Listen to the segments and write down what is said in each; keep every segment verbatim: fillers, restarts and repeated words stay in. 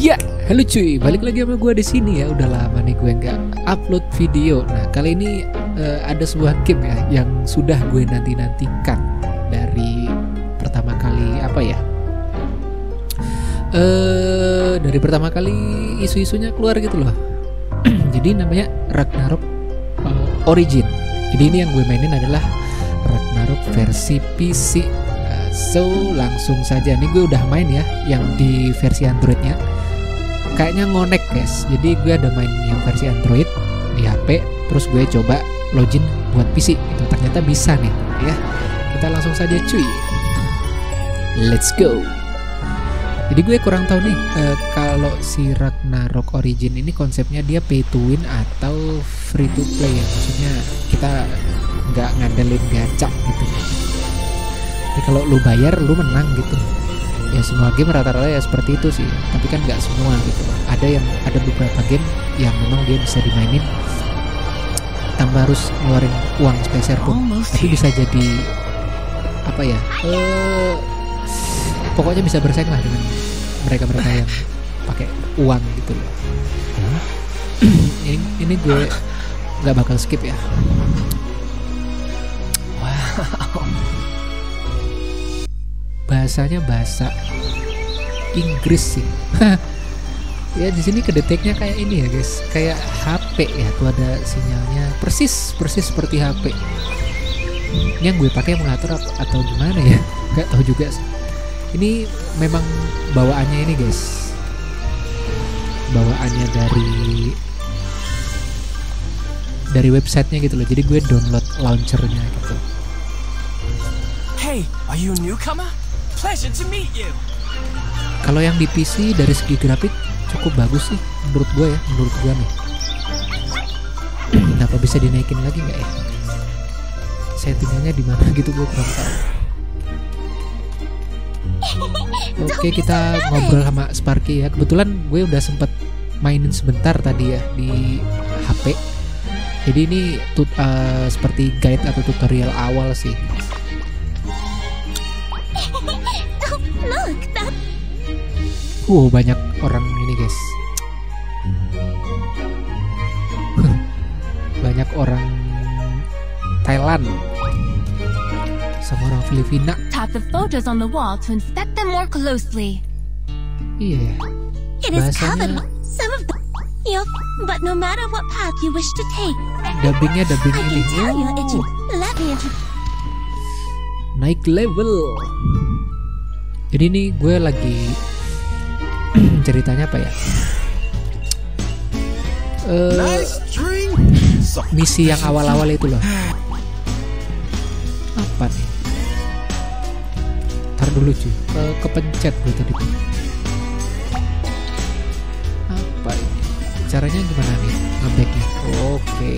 Ya, halo cuy, balik lagi sama gue di sini ya. Udah lama nih gue nggak upload video. Nah kali ini uh, ada sebuah game ya yang sudah gue nanti-nantikan dari pertama kali apa ya? Uh, dari pertama kali isu-isunya keluar gitu loh. Jadi namanya Ragnarok uh, Origin. Jadi ini yang gue mainin adalah Ragnarok versi P C. Uh, so langsung saja, nih gue udah main ya yang di versi Androidnya. Kayaknya ngonek guys. Jadi gue ada main yang versi Android di H P, terus gue coba login buat P C. Itu ternyata bisa nih ya. Kita langsung saja cuy. Let's go. Jadi gue kurang tahu nih uh, kalau si Ragnarok Origin ini konsepnya dia pay to win atau free to play ya. Maksudnya kita nggak ngandelin gacha gitu. Jadi kalau lu bayar lu menang gitu. Ya semua game rata-rata ya seperti itu sih. Tapi kan nggak semua gitu. Ada yang ada beberapa game yang memang dia bisa dimainin tanpa harus ngeluarin uang spesial pun. Tapi bisa jadi apa ya? Uh, pokoknya bisa bersaing lah dengan mereka-mereka yang pakai uang gitu loh. ini, ini gue nggak bakal skip ya. Wow. Bahasanya bahasa Inggris sih. Ya di sini kedeteknya kayak ini ya guys, kayak H P ya. Tuh ada sinyalnya persis persis seperti H P. Ini yang gue pakai mengatur atau gimana ya? Nggak tahu juga sih. Ini memang bawaannya ini guys, bawaannya dari dari websitenya gitu loh. Jadi gue download launchernya gitu. Hey, are you a newcomer? Pleasure to meet you. Kalau yang di P C dari segi grafik cukup bagus sih menurut gue ya, menurut gue nih. Kenapa bisa dinaikin lagi nggak ya? Settingannya di mana gitu gue kurang tahu. Oke, kita ngobrol sama Sparky ya. Kebetulan gue udah sempet mainin sebentar tadi ya di H P. Jadi ini tut, uh, seperti guide atau tutorial awal sih. Wow, banyak orang ini guys. Banyak orang Thailand sama orang Filipina. Tap the photos on the wall to inspect them more closely. Iya. It is Bahasanya covered. Some of them. Yup. But no matter what path you wish to take, dubbingnya dubbing I ini. can tell you it's Oh, let me introduce. naik level. Jadi ini gue lagi ceritanya apa ya? Uh, misi yang awal-awal itu loh. Apa nih? Ntar dulu cuy, ke kepencet gue tadi tuh. Apa ini? Caranya gimana nih? Ngebacknya? Oke.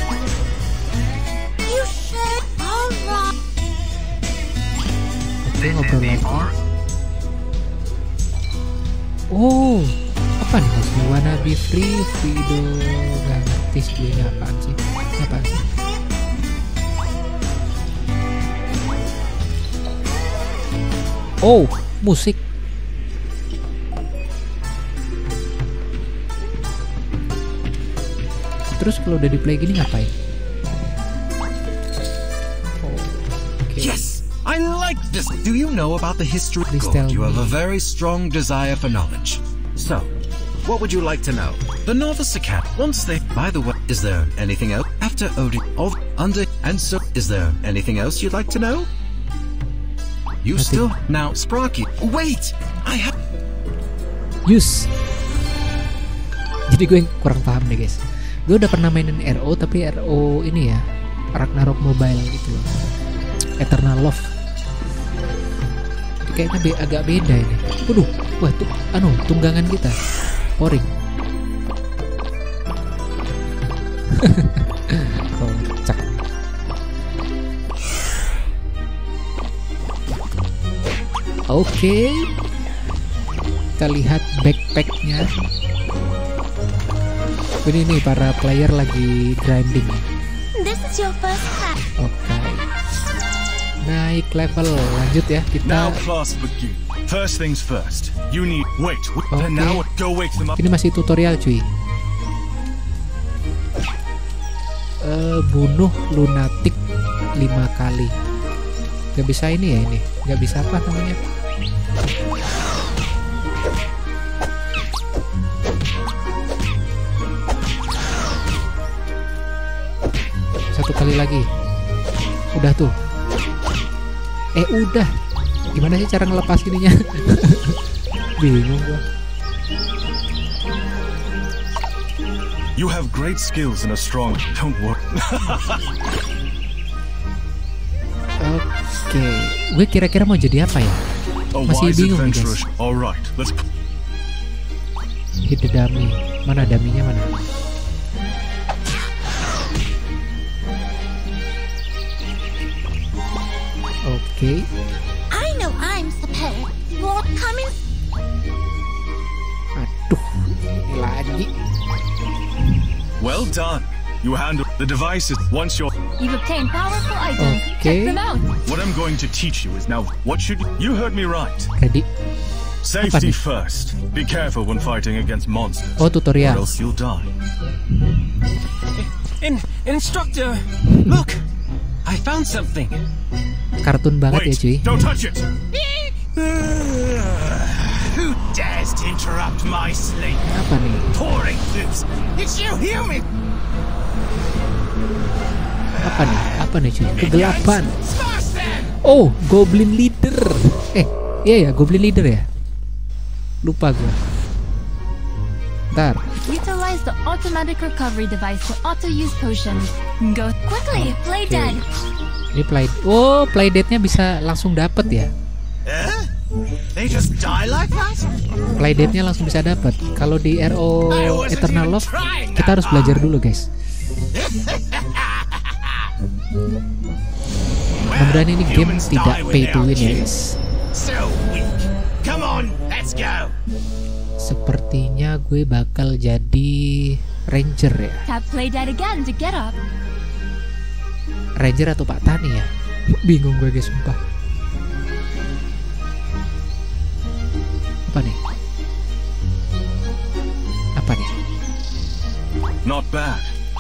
You should. Alright. Oke, ngobrol lagi. Oh, apa nih mas? Wanna be free, Fido. Gak ngerti sih ini apaan sih? Ini apaan sih? Oh, musik. Terus kalau udah di play gini ngapain? Oh, okay. Yes, I like this. Do you know about the history? Please Good. tell You have me. a very strong desire for knowledge. So, what would you like to know? The Novice Academy. Once they. By the way, is there anything else after Odin? Of under and so, is there anything else you'd like to know? You Nothing. still now, Sprocky. Wait, I have. Use. Jadi gue kurang paham deh guys. Gue udah pernah mainin R O, tapi R O ini ya Ragnarok Mobile gitu, Eternal Love. Jadi kayaknya be agak beda ini. Waduh, wah tuh, anu tunggangan kita, pouring. Kocak. Oke, kita lihat backpacknya. Ini nih para player lagi grinding. This is your first path. Oke, naik level, lanjut ya kita. Now class begin. First things first. You need wait. Oke. Now go wake them up. Ini masih tutorial cuy. Eh, bunuh lunatik lima kali. Gak bisa ini ya ini. Gak bisa apa namanya? Satu kali lagi. Udah tuh. Eh udah. Gimana sih cara ngelepas ininya? Bingung gua. You have great skills and a strong. Don't worry. Oke, gue kira-kira mau jadi apa ya? Masih bingung nih guys. Alright, let's. Hit the dummy. Mana daminya mana? Oke. I know I'm supposed. You're coming. Aduh, ini lagi. Well done. You handle the devices once you're. You've obtained powerful items. Okay. Check them out. What I'm going to teach you is now. What should you? You heard me right. Ready? Safety nih? first. Be careful when fighting against monsters. Oh, Or tutorial. else you'll die. In instructor, look, I found something. Kartun banget ya Wait! cuy. Don't touch it. Who dares to interrupt my sleep? Apa nih? Pouring loose. It's you, human. Apa nih? Apa nih cuy? Kegelapan. Smash them. Oh, Goblin Leader. Eh, iya ya, Goblin Leader ya. Lupa gue. Ntar. Utilize the automatic recovery device to auto-use potions. Go quickly, play Okay. dead. Ini play. Oh, play date-nya bisa langsung dapet ya. Huh? They just die like that? Play date-nya langsung bisa dapet. Kalau di R O Eternal Love kita harus belajar dulu guys. Mudah-mudahan ini game tidak pay to win ya guys. So weak. Come on, let's go. Sepertinya gue bakal jadi Ranger ya. Tap play dead again to get up. Ranger atau Pak Tani ya? Bingung gue guys, sumpah. Apa nih? Apa nih? Not bad.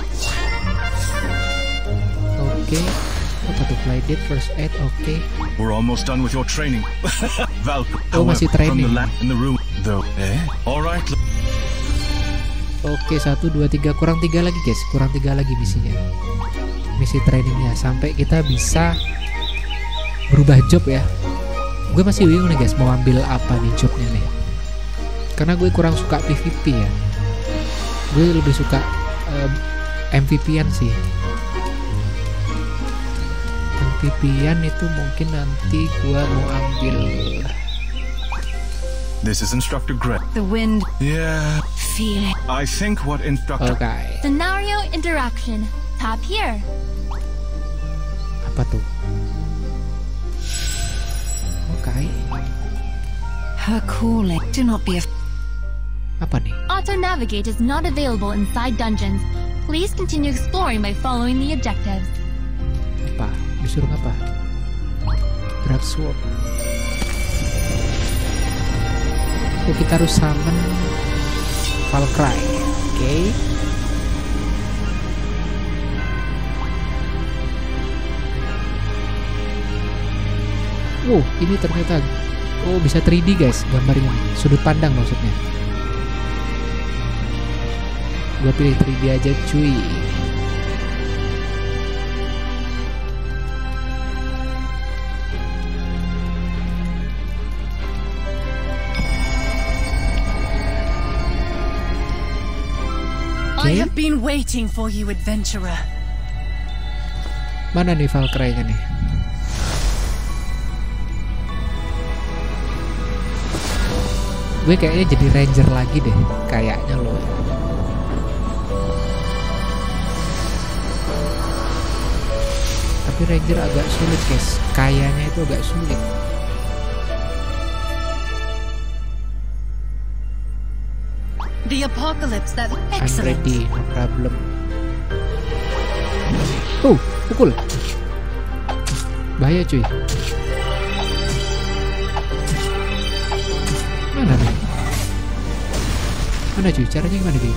Oke. Apa tuh play date, first aid, oke. We're almost done with your training. Val, Oh, masih however, from training. the lab in the room, though. Eh? All right. l- Oke, satu, dua, tiga, kurang tiga lagi guys, kurang tiga lagi misinya. Misi trainingnya sampai kita bisa berubah job ya. Gue masih bingung nih guys, mau ambil apa nih jobnya nih. Karena gue kurang suka P V P ya. Gue lebih suka um, M V P-an sih. M V P-an itu mungkin nanti gue mau ambil. This is Instructor Greg. The wind. Yeah. Feel it. I think what Instructor. Oke, Scenario interaction. Tap here. apa tuh? Oke, Her calling. Do not be afraid. apa nih? Auto navigate is not available inside dungeons. Please continue exploring by following the objectives. Apa? Disuruh apa? Dark Sword. Oh, kita harus summon Valkyrie. Oke. Wow, ini ternyata oh bisa tiga D guys gambarnya. Sudut pandang maksudnya. Gua pilih tiga D aja cuy. I have been waiting for you, adventurer. Mana nih Valkyrie-nya nih? Gue kayaknya jadi ranger lagi deh, kayaknya loh. Tapi ranger agak sulit guys, kayaknya itu agak sulit. The apocalypse that I'm excellent. ready, no problem. Oh, pukul. Bahaya cuy. Mana nih? Mana cuy? Caranya gimana cuy?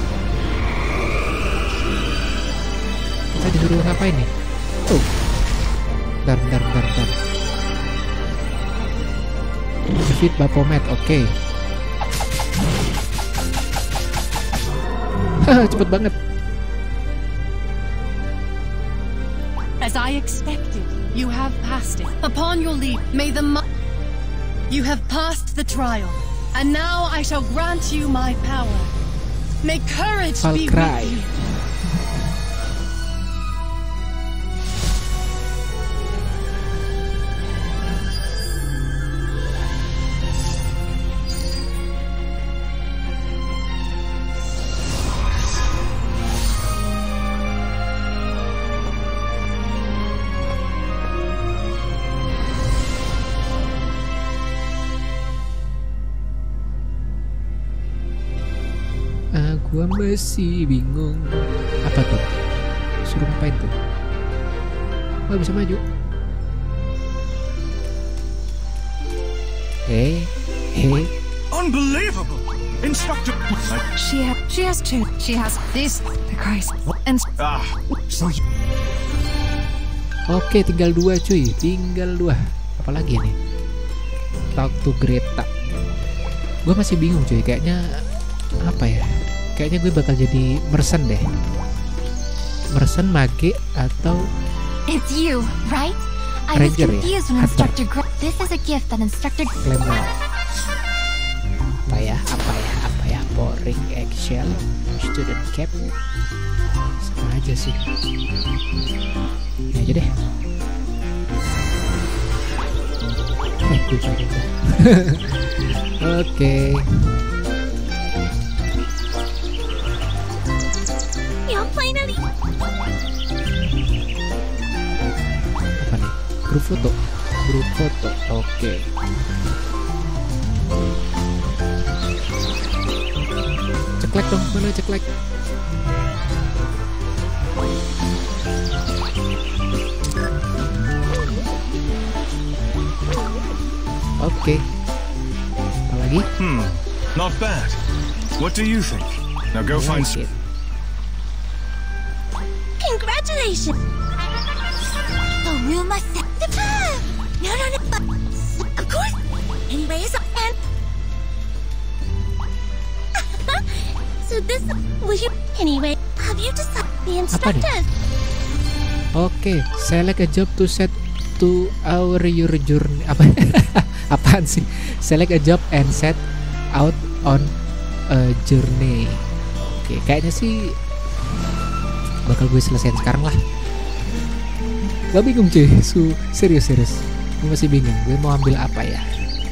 Kita disuruh ngapain nih? Tuh. Bentar, bentar, bentar, bentar. Defeat Baphomet, oke. Okay. Haha, cepet banget. As I expected, you have passed it. Upon your leave, may the mo- You have passed the trial, and now I shall grant you my power. May courage be Valkyrie. with you. Gua masih bingung. Apa tuh? Suruh ngapain tuh? Gua bisa maju. Hey, hey. Unbelievable! Instructor. She ha she has two. She has this, the Christ, and Ah, so you... Oke, tinggal dua cuy, tinggal dua. Apalagi nih? Talk to Greta. Gue masih bingung cuy, kayaknya apa ya? Kayaknya gue bakal jadi mersen deh. Mersen, mage, atau It's you, right? I was Ranger ya? confused when Hunter. Instructor Gr- This is a gift that Instructor Glamor. Apa ya? Apa ya? Apa ya? Boring Excel, student cap. Sama aja sih. Ini aja deh. Eh, gue coba. Oke. Yeah, finally. Apa nih? Grup foto. Grup foto. Oke. Ceklek dong, mana ceklek? Oke. Apa lagi? Hmm, not bad. What do you think? Now go find... Like it. Congratulations. The room must set The path. No, no, no. But of course. Anyways, and so this will you anyway? Have you decided the instructor? Oke, select a job to set to our your journey. Apa? Apaan sih? Select a job and set out on a journey. Oke, kayaknya sih bakal gue selesaiin sekarang lah. Gue bingung cuy, su serius serius. Gue masih bingung. Gue mau ambil apa ya?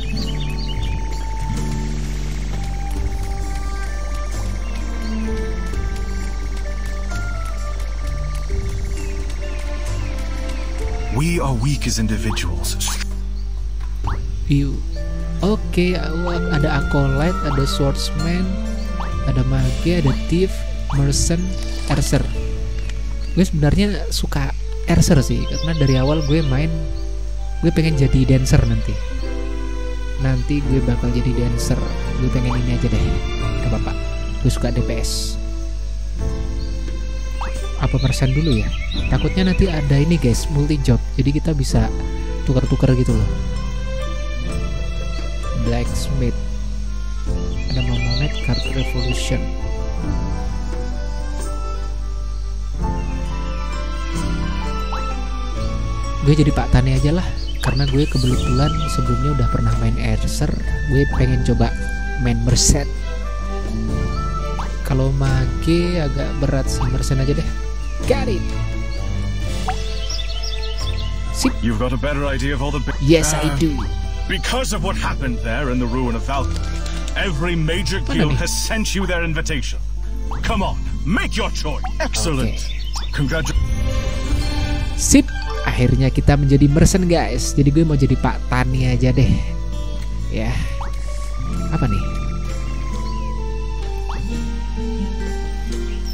We are weak as individuals. View. Oke, ada acolyte, ada swordsman, ada mage, ada thief, merchant, archer. Gue sebenarnya suka archer sih, karena dari awal gue main, gue pengen jadi dancer nanti. Nanti gue bakal jadi dancer. Gue pengen ini aja deh, gak apa-apa. Gue suka D P S. Apa persen dulu ya? Takutnya nanti ada ini guys, multi job. Jadi kita bisa tukar-tukar gitu loh. Blacksmith. Ada Momonet, Card Revolution. Gue jadi Pak Tani aja lah, karena gue kebetulan sebelumnya udah pernah main Archer. Gue pengen coba main Merced. Kalau mage agak berat sih, Merced aja deh. Got it. Sip. You've got a better idea of all the... Yes, I do. Because of what happened there in the ruin of Valkyrie, every major Mana guild nih? has sent you their invitation. Come on, make your choice. Excellent. Congratulations. Sip. Akhirnya kita menjadi merchant guys. Jadi gue mau jadi Pak Tani aja deh. Ya. Apa nih?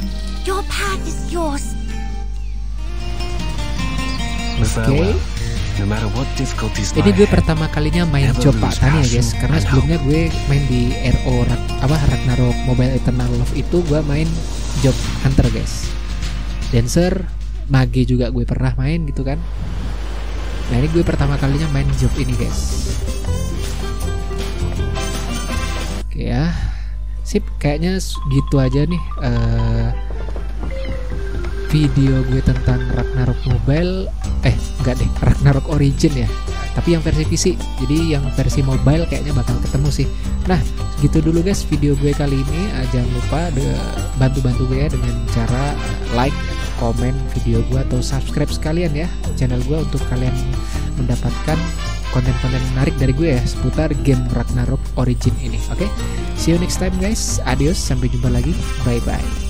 Your path is yours. Oke. No matter what difficulties Ini lie gue ahead, pertama kalinya main never job lose Pak Tani ya passion guys, karena and sebelumnya gue main di R O Rak, apa Ragnarok Mobile Eternal Love itu gue main job hunter guys. Dancer, mage juga gue pernah main gitu kan. Nah ini gue pertama kalinya main job ini guys. Oke ya, sip, kayaknya gitu aja nih uh, video gue tentang Ragnarok Mobile. Eh enggak deh, Ragnarok Origin ya, tapi yang versi P C. Jadi yang versi mobile kayaknya bakal ketemu sih. Nah gitu dulu guys video gue kali ini. uh, Jangan lupa bantu-bantu gue ya dengan cara like, komen video gue, atau subscribe sekalian ya channel gue untuk kalian mendapatkan konten-konten menarik dari gue ya seputar game Ragnarok Origin ini. Oke, okay? See you next time guys. Adios, sampai jumpa lagi. Bye bye.